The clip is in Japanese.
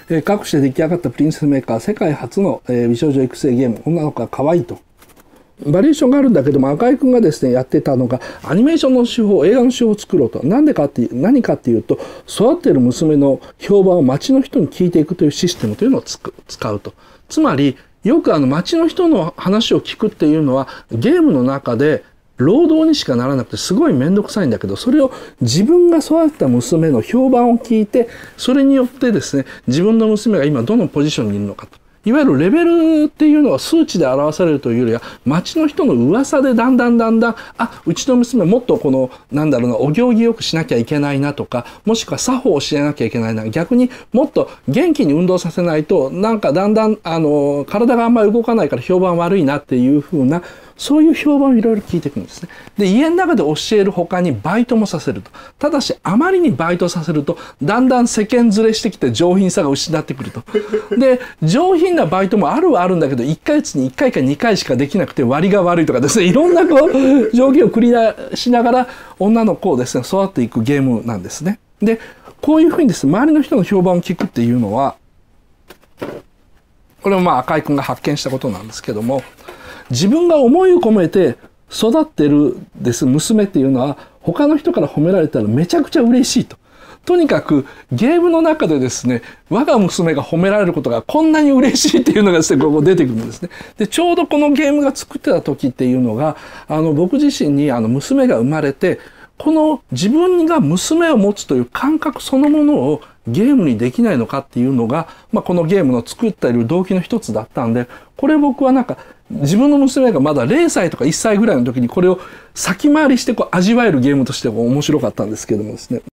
かくして出来上がったプリンセスメーカー世界初の美少女育成ゲーム、女の子が可愛いと。バリエーションがあるんだけども、赤井くんがですね、やってたのが、アニメーションの手法、映画の手法を作ろうと。何かっていうと、育っている娘の評判を街の人に聞いていくというシステムというのを使うと。つまり、よく街の人の話を聞くっていうのは、ゲームの中で労働にしかならなくて、すごいめんどくさいんだけど、それを自分が育てた娘の評判を聞いて、それによってですね、自分の娘が今どのポジションにいるのかと。いわゆるレベルっていうのは数値で表されるというよりは、街の人の噂でだんだん、うちの娘もっとお行儀よくしなきゃいけないなとか、もしくは作法をしなきゃいけないな。逆にもっと元気に運動させないと、だんだん、体があんまり動かないから評判悪いなっていう風な、そういう評判をいろいろ聞いていくんですね。で、家の中で教える他にバイトもさせると。ただし、あまりにバイトさせると、だんだん世間ずれしてきて上品さが失ってくると。で、上品なバイトもあるんだけど、1ヶ月に1回か2回しかできなくて割が悪いとかですね、いろんな条件を繰り出しながら、女の子をですね、育っていくゲームなんですね。で、こういうふうにですね、周りの人の評判を聞くっていうのは、これも赤井くんが発見したことなんですけども、自分が思いを込めて育ってる娘っていうのは他の人から褒められたらめちゃくちゃ嬉しいと。とにかくゲームの中でですね、我が娘が褒められることがこんなに嬉しいっていうのがですね、ここ出てくるんですね。で、ちょうどこのゲームが作ってた時っていうのが、僕自身に娘が生まれて、この自分が娘を持つという感覚そのものをゲームにできないのかっていうのが、このゲームの作っている動機の一つだったんで、これ僕は自分の娘がまだ0歳とか1歳ぐらいの時にこれを先回りして味わえるゲームとして面白かったんですけどもですね。